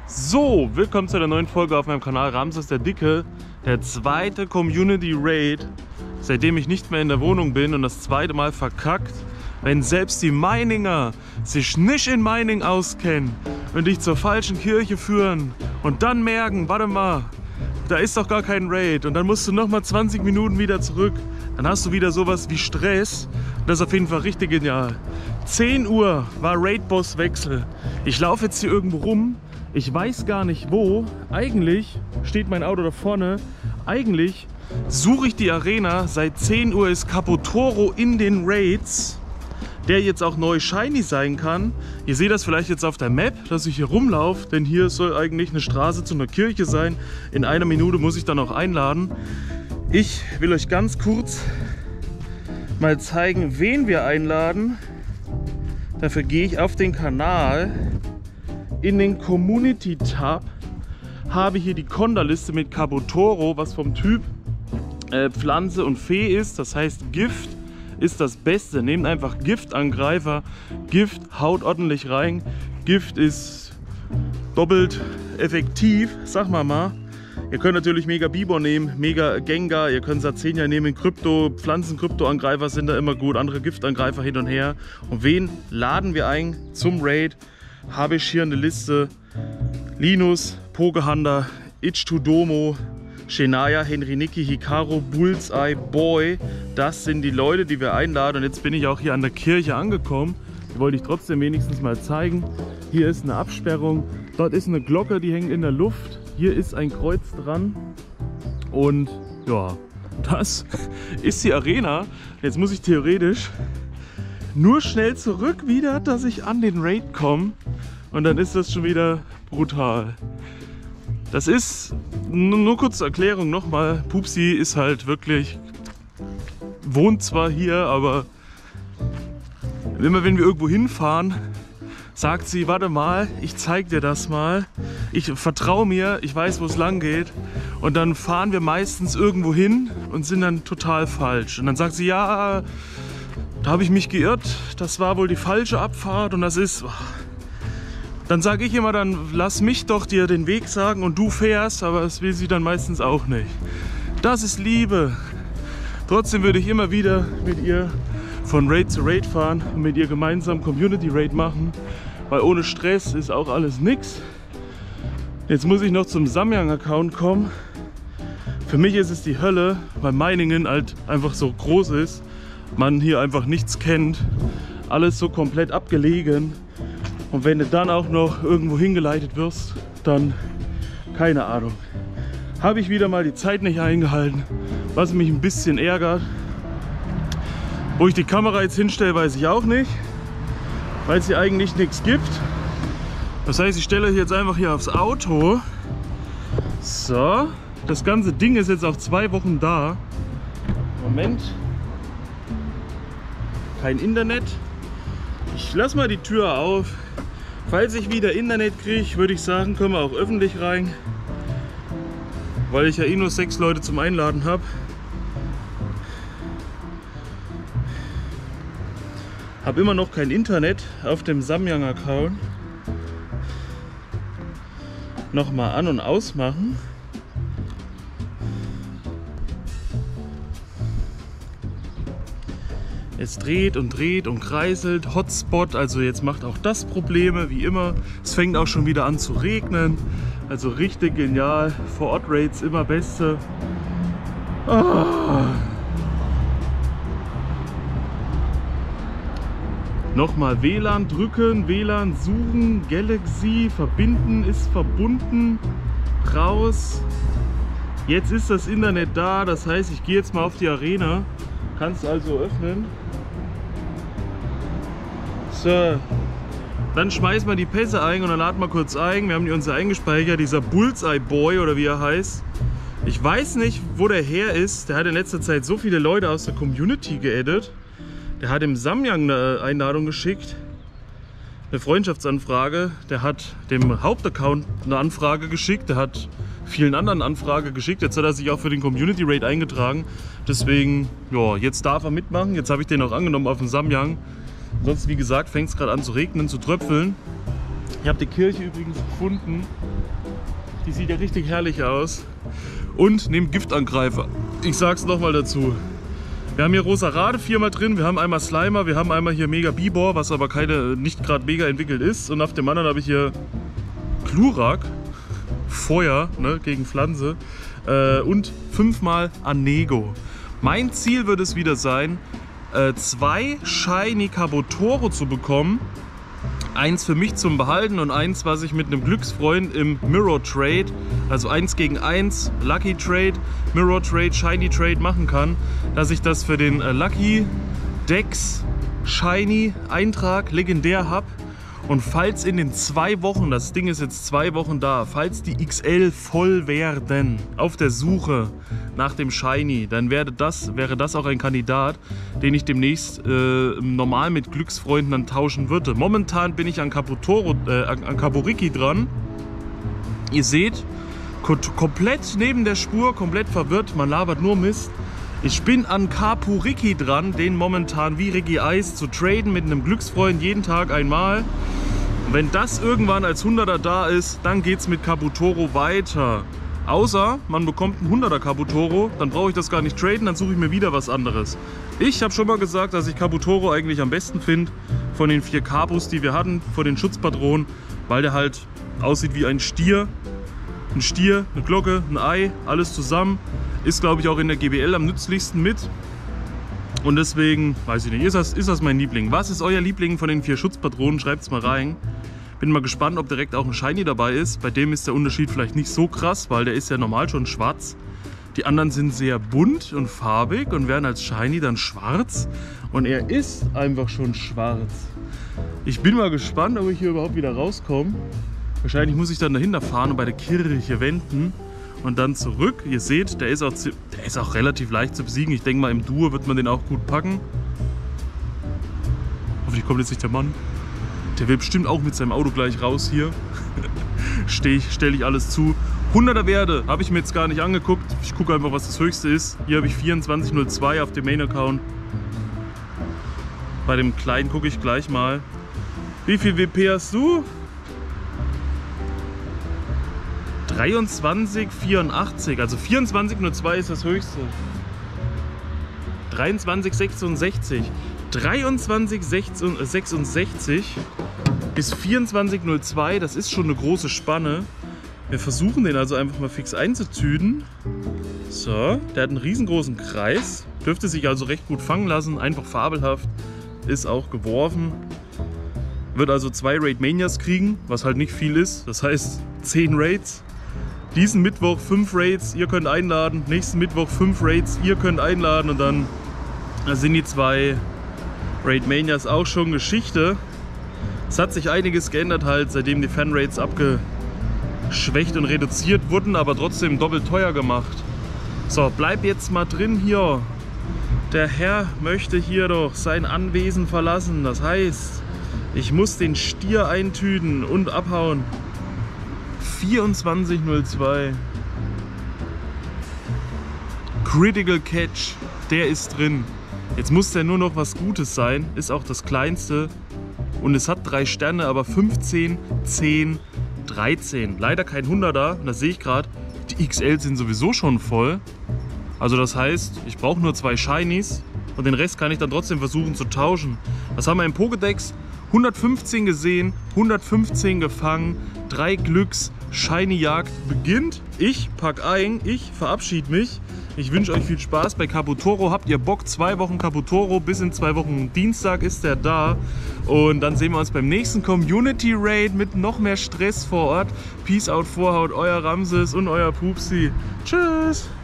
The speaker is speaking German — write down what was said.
So, willkommen zu einer neuen Folge auf meinem Kanal Ramses der Dicke. Der zweite Community Raid, seitdem ich nicht mehr in der Wohnung bin und das zweite Mal verkackt. Wenn selbst die Meininger sich nicht in Meining auskennen und dich zur falschen Kirche führen und dann merken, warte mal, da ist doch gar kein Raid und dann musst du nochmal 20 Minuten wieder zurück, dann hast du wieder sowas wie Stress. Das ist auf jeden Fall richtig genial. 10 Uhr war Raid-Boss-Wechsel. Ich laufe jetzt hier irgendwo rum. Ich weiß gar nicht wo. Eigentlich steht mein Auto da vorne. Eigentlich suche ich die Arena. Seit 10 Uhr ist Capotoro in den Raids, der jetzt auch neu shiny sein kann. Ihr seht das vielleicht jetzt auf der Map, dass ich hier rumlaufe, denn hier soll eigentlich eine Straße zu einer Kirche sein. In einer Minute muss ich dann auch einladen. Ich will euch ganz kurz mal zeigen, wen wir einladen. Dafür gehe ich auf den Kanal. In den Community Tab habe hier die Konterliste mit Capotoro, was vom Typ Pflanze und Fee ist. Das heißt, Gift ist das Beste. Nehmt einfach Giftangreifer. Gift haut ordentlich rein. Gift ist doppelt effektiv, sag mal. Ihr könnt natürlich Mega Bibor nehmen, Mega Gengar, ihr könnt Sazenia nehmen, Krypto, Pflanzen-Krypto-Angreifer sind da immer gut, andere Giftangreifer hin und her. Und wen laden wir ein zum Raid? Habe ich hier eine Liste: Linus, Pogehanda, Ichtudomo, Shania, Henriniki, Hikaru, Bullseye, Boy. Das sind die Leute, die wir einladen. Und jetzt bin ich auch hier an der Kirche angekommen. Die wollte ich trotzdem wenigstens mal zeigen. Hier ist eine Absperrung, dort ist eine Glocke, die hängt in der Luft. Hier ist ein Kreuz dran. Und ja, das ist die Arena. Jetzt muss ich theoretisch nur schnell zurück wieder, dass ich an den Raid komme. Und dann ist das schon wieder brutal. Das ist, nur kurz zur Erklärung nochmal, Pupsi ist halt wirklich, wohnt zwar hier, aber immer wenn wir irgendwo hinfahren, sagt sie, warte mal, ich zeig dir das mal. Ich vertraue mir, ich weiß, wo es lang geht. Und dann fahren wir meistens irgendwo hin und sind dann total falsch. Und dann sagt sie, ja, da habe ich mich geirrt, das war wohl die falsche Abfahrt und das ist... Dann sage ich immer, dann lass mich doch dir den Weg sagen und du fährst, aber das will sie dann meistens auch nicht. Das ist Liebe. Trotzdem würde ich immer wieder mit ihr von Raid zu Raid fahren und mit ihr gemeinsam Community Raid machen, weil ohne Stress ist auch alles nix. Jetzt muss ich noch zum Samyang-Account kommen. Für mich ist es die Hölle, weil Meiningen halt einfach so groß ist. Man hier einfach nichts kennt, alles so komplett abgelegen und wenn du dann auch noch irgendwo hingeleitet wirst, dann keine Ahnung. Habe ich wieder mal die Zeit nicht eingehalten, was mich ein bisschen ärgert. Wo ich die Kamera jetzt hinstelle, weiß ich auch nicht, weil es hier eigentlich nichts gibt. Das heißt, ich stelle euch jetzt einfach hier aufs Auto. So, das ganze Ding ist jetzt auch 2 Wochen da. Moment. Kein Internet. Ich lasse mal die Tür auf. Falls ich wieder Internet kriege, würde ich sagen, können wir auch öffentlich rein. Weil ich ja eh nur 6 Leute zum Einladen habe. Habe immer noch kein Internet auf dem Samyang-Account. Nochmal an- und ausmachen. Es dreht und kreiselt, Hotspot, also jetzt macht auch das Probleme, wie immer. Es fängt auch schon wieder an zu regnen, also richtig genial. Vor Ort Raids immer beste. Oh. Nochmal WLAN drücken, WLAN suchen, Galaxy verbinden ist verbunden, raus. Jetzt ist das Internet da, das heißt, ich gehe jetzt mal auf die Arena. Kannst also öffnen. So, dann schmeißen wir die Pässe ein und dann laden wir kurz ein. Wir haben die uns eingespeichert, dieser Bullseye Boy oder wie er heißt. Ich weiß nicht, wo der her ist. Der hat in letzter Zeit so viele Leute aus der Community geaddet. Der hat dem Samyang eine Einladung geschickt, eine Freundschaftsanfrage. Der hat dem Hauptaccount eine Anfrage geschickt. Der hat vielen anderen Anfrage geschickt. Jetzt hat er sich auch für den Community Raid eingetragen. Deswegen, ja, jetzt darf er mitmachen. Jetzt habe ich den auch angenommen auf dem Samyang. Sonst, wie gesagt, fängt es gerade an zu regnen, zu tröpfeln. Ich habe die Kirche übrigens gefunden. Die sieht ja richtig herrlich aus. Und nehmt Giftangreifer. Ich sag's nochmal dazu. Wir haben hier Rosa-Rade 4-mal drin, wir haben einmal Slimer, wir haben einmal hier Mega Bibor, was aber nicht gerade mega entwickelt ist. Und auf dem anderen habe ich hier Glurak, Feuer, ne, gegen Pflanze. Und 5-mal Anego. Mein Ziel wird es wieder sein, 2 Shiny Kabutoро zu bekommen. Eins für mich zum Behalten und eins, was ich mit einem Glücksfreund im Mirror Trade, also 1 gegen 1, Lucky Trade, Mirror Trade, Shiny Trade machen kann, dass ich das für den Lucky Dex Shiny Eintrag legendär habe. Und falls in den 2 Wochen, das Ding ist jetzt 2 Wochen da, falls die XL voll werden auf der Suche nach dem Shiny, dann wäre das auch ein Kandidat, den ich demnächst normal mit Glücksfreunden dann tauschen würde. Momentan bin ich an Kaburiki dran. Ihr seht, komplett neben der Spur, komplett verwirrt, man labert nur Mist. Ich bin an Kapuriki dran, den momentan wie Ricky Eis zu traden mit einem Glücksfreund jeden Tag einmal. Und wenn das irgendwann als 100er da ist, dann geht es mit Kabutoro weiter. Außer man bekommt einen 100er Kabutoro, dann brauche ich das gar nicht traden, dann suche ich mir wieder was anderes. Ich habe schon mal gesagt, dass ich Kabutoro eigentlich am besten finde von den 4 Kabus, die wir hatten, von den Schutzpatronen, weil der halt aussieht wie ein Stier. Ein Stier, eine Glocke, ein Ei, alles zusammen. Ist, glaube ich, auch in der GBL am nützlichsten mit. Und deswegen, weiß ich nicht, ist das mein Liebling. Was ist euer Liebling von den 4 Schutzpatronen? Schreibt es mal rein. Bin mal gespannt, ob direkt auch ein Shiny dabei ist. Bei dem ist der Unterschied vielleicht nicht so krass, weil der ist ja normal schon schwarz. Die anderen sind sehr bunt und farbig und werden als Shiny dann schwarz. Und er ist einfach schon schwarz. Ich bin mal gespannt, ob ich hier überhaupt wieder rauskomme. Wahrscheinlich muss ich dann dahinter fahren und bei der Kirche wenden. Und dann zurück. Ihr seht, der ist auch relativ leicht zu besiegen. Ich denke mal, im Duo wird man den auch gut packen. Hoffentlich kommt jetzt nicht der Mann. Der will bestimmt auch mit seinem Auto gleich raus hier. Stelle ich alles zu. 100er Werte habe ich mir jetzt gar nicht angeguckt. Ich gucke einfach, was das höchste ist. Hier habe ich 24,02 auf dem Main-Account. Bei dem kleinen gucke ich gleich mal. Wie viel WP hast du? 23,84, also 24,02 ist das höchste. 23,66. 23,66 bis 24,02, das ist schon eine große Spanne. Wir versuchen den also einfach mal fix einzutüten. So, der hat einen riesengroßen Kreis, dürfte sich also recht gut fangen lassen, einfach fabelhaft, ist auch geworfen. Wird also 2 Raid Manias kriegen, was halt nicht viel ist, das heißt 10 Raids. Diesen Mittwoch 5 Raids, ihr könnt einladen. Nächsten Mittwoch 5 Raids, ihr könnt einladen. Und dann sind die 2 Raid Manias auch schon Geschichte. Es hat sich einiges geändert halt, seitdem die Fan-Raids abgeschwächt und reduziert wurden, aber trotzdem doppelt teuer gemacht. So, bleib jetzt mal drin hier. Der Herr möchte hier doch sein Anwesen verlassen. Das heißt, ich muss den Stier eintüten und abhauen. 24,02. Critical Catch, der ist drin. Jetzt muss der nur noch was Gutes sein, ist auch das kleinste. Und es hat 3 Sterne, aber 15, 10, 13. Leider kein 100er, und das sehe ich gerade. Die XL sind sowieso schon voll. Also das heißt, ich brauche nur 2 Shinies und den Rest kann ich dann trotzdem versuchen zu tauschen. Was haben wir im Pokédex? 115 gesehen, 115 gefangen, 3 Glücks, Shiny-Jagd beginnt. Ich pack ein, ich verabschiede mich. Ich wünsche euch viel Spaß bei Kabutoro. Habt ihr Bock? 2 Wochen Kabutoro, bis in 2 Wochen Dienstag ist der da. Und dann sehen wir uns beim nächsten Community Raid mit noch mehr Stress vor Ort. Peace out, Vorhaut, euer Ramses und euer Pupsi. Tschüss!